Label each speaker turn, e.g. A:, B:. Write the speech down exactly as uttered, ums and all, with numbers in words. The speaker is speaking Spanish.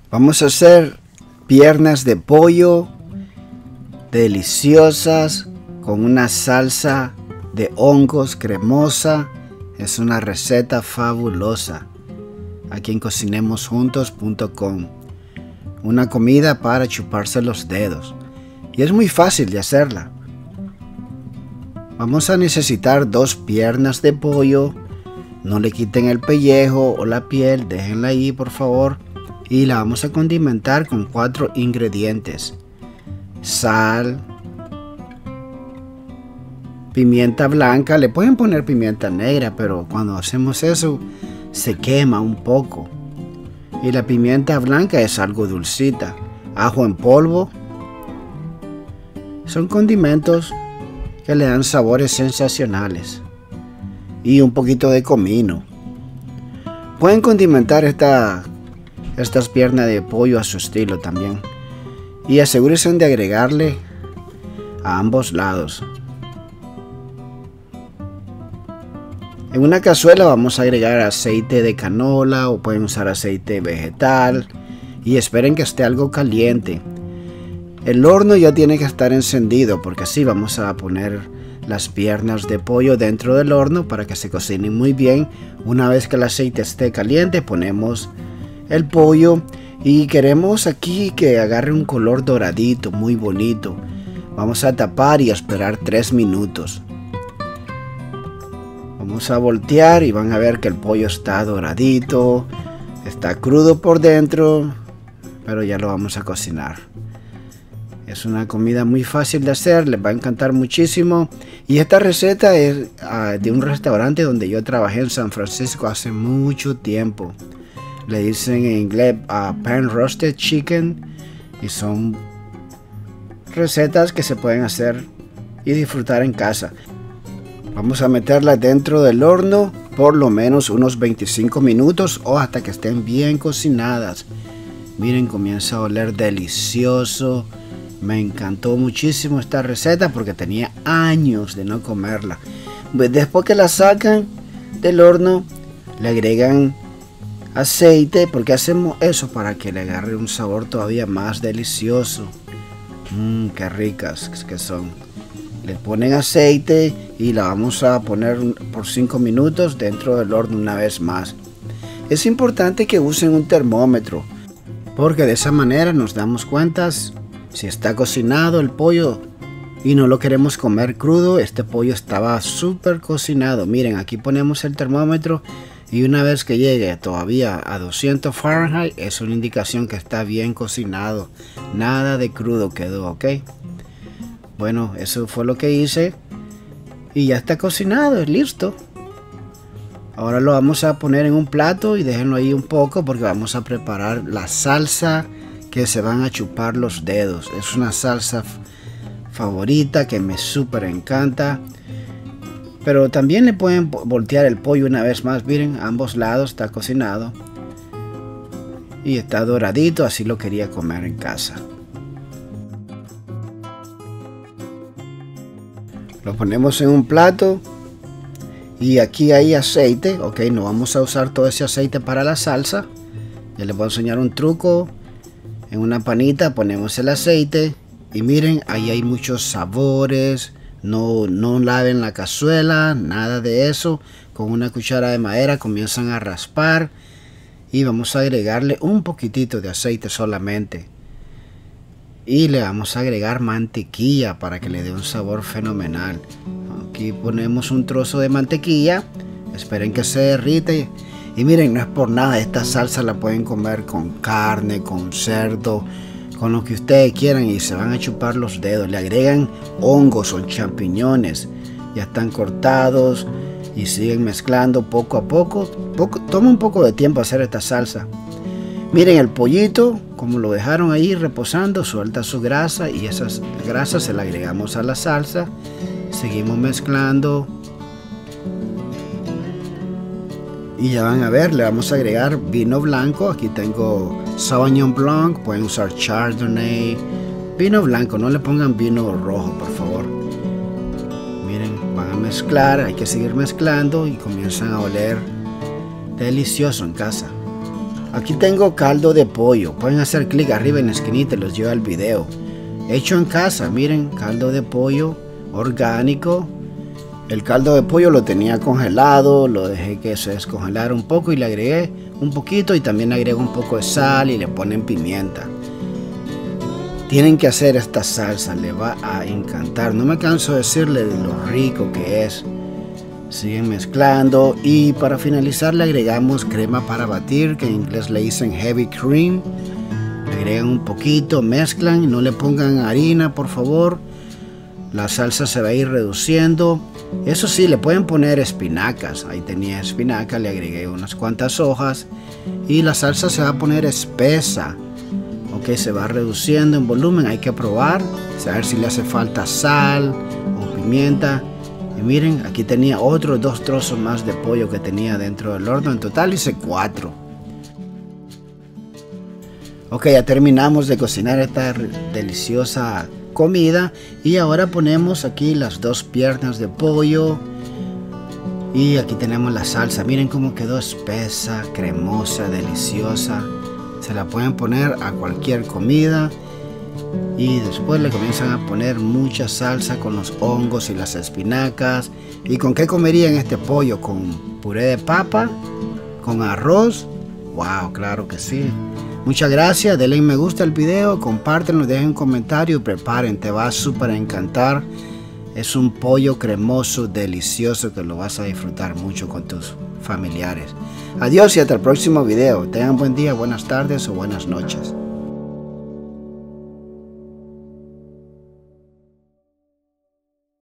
A: Vamos a hacer piernas de pollo deliciosas con una salsa de hongos cremosa. Es una receta fabulosa aquí en cocinemos juntos punto com. Una comida para chuparse los dedos. Y es muy fácil de hacerla. Vamos a necesitar dos piernas de pollo. No le quiten el pellejo o la piel, déjenla ahí por favor. Y la vamos a condimentar con cuatro ingredientes: sal, pimienta blanca. Le pueden poner pimienta negra, pero cuando hacemos eso se quema un poco. Y la pimienta blanca es algo dulcita. Ajo en polvo. Son condimentos que le dan sabores sensacionales. Y un poquito de comino. Pueden condimentar esta, estas piernas de pollo a su estilo también. Y asegúrense de agregarle a ambos lados. En una cazuela vamos a agregar aceite de canola o pueden usar aceite vegetal. Y esperen que esté algo caliente. El horno ya tiene que estar encendido porque así vamos a poner las piernas de pollo dentro del horno para que se cocinen muy bien. Una vez que el aceite esté caliente, ponemos el pollo y queremos aquí que agarre un color doradito, muy bonito. Vamos a tapar y esperar tres minutos. Vamos a voltear y van a ver que el pollo está doradito, está crudo por dentro, pero ya lo vamos a cocinar. Es una comida muy fácil de hacer, les va a encantar muchísimo. Y esta receta es uh, de un restaurante donde yo trabajé en San Francisco hace mucho tiempo. Le dicen en inglés uh, pan roasted chicken. Y son recetas que se pueden hacer y disfrutar en casa. Vamos a meterla dentro del horno por lo menos unos veinticinco minutos o hasta que estén bien cocinadas. Miren, comienza a oler delicioso. Me encantó muchísimo esta receta porque tenía años de no comerla. Después que la sacan del horno, le agregan aceite. Porque hacemos eso para que le agarre un sabor todavía más delicioso. Mmm, qué ricas que son. Le ponen aceite y la vamos a poner por cinco minutos dentro del horno una vez más. Es importante que usen un termómetro porque de esa manera nos damos cuenta si está cocinado el pollo y no lo queremos comer crudo. Este pollo estaba súper cocinado. Miren, aquí ponemos el termómetro y una vez que llegue todavía a doscientos Fahrenheit es una indicación que está bien cocinado. Nada de crudo quedó, ¿ok? Bueno, eso fue lo que hice y ya está cocinado, es listo. Ahora lo vamos a poner en un plato y déjenlo ahí un poco porque vamos a preparar la salsa que se van a chupar los dedos. Es una salsa favorita que me súper encanta. Pero también le pueden voltear el pollo una vez más. Miren, a ambos lados está cocinado. Y está doradito, así lo quería comer en casa. Lo ponemos en un plato. Y aquí hay aceite. Ok, no vamos a usar todo ese aceite para la salsa. Ya les voy a enseñar un truco. En una panita ponemos el aceite y miren, ahí hay muchos sabores. No, no laven la cazuela, nada de eso. Con una cuchara de madera comienzan a raspar y vamos a agregarle un poquitito de aceite solamente. Y le vamos a agregar mantequilla para que le dé un sabor fenomenal. Aquí ponemos un trozo de mantequilla. Esperen que se derrite. Y miren, no es por nada, esta salsa la pueden comer con carne, con cerdo, con lo que ustedes quieran y se van a chupar los dedos. Le agregan hongos o champiñones, ya están cortados y siguen mezclando poco a poco. poco toma un poco de tiempo hacer esta salsa. Miren el pollito, como lo dejaron ahí reposando, suelta su grasa y esas grasas se la agregamos a la salsa. Seguimos mezclando. Y ya van a ver, le vamos a agregar vino blanco. Aquí tengo Sauvignon Blanc, pueden usar Chardonnay. Vino blanco, no le pongan vino rojo, por favor. Miren, van a mezclar, hay que seguir mezclando y comienzan a oler delicioso en casa. Aquí tengo caldo de pollo. Pueden hacer clic arriba en la esquinita y los lleva al video. Hecho en casa, miren, caldo de pollo orgánico. El caldo de pollo lo tenía congelado, lo dejé que se descongelara un poco y le agregué un poquito y también le agrego un poco de sal y le ponen pimienta. Tienen que hacer esta salsa, le va a encantar. No me canso de decirle de lo rico que es. Siguen mezclando y para finalizar le agregamos crema para batir, que en inglés le dicen heavy cream. Le agregan un poquito, mezclan, no le pongan harina por favor. La salsa se va a ir reduciendo. Eso sí, le pueden poner espinacas. Ahí tenía espinaca, le agregué unas cuantas hojas y la salsa se va a poner espesa. Ok, se va reduciendo en volumen. Hay que probar, saber si le hace falta sal o pimienta. Y miren, aquí tenía otros dos trozos más de pollo que tenía dentro del horno. En total hice cuatro. Ok, ya terminamos de cocinar esta deliciosa comida y ahora ponemos aquí las dos piernas de pollo y aquí tenemos la salsa. Miren cómo quedó espesa, cremosa, deliciosa. Se la pueden poner a cualquier comida y después le comienzan a poner mucha salsa con los hongos y las espinacas. ¿Y con qué comerían este pollo? ¿Con puré de papa? ¿Con arroz? Wow, claro que sí. Muchas gracias, denle me gusta al video, compártenlo, dejen un comentario y preparen, te va a súper encantar. Es un pollo cremoso, delicioso que lo vas a disfrutar mucho con tus familiares. Adiós y hasta el próximo video. Tengan buen día, buenas tardes o buenas noches.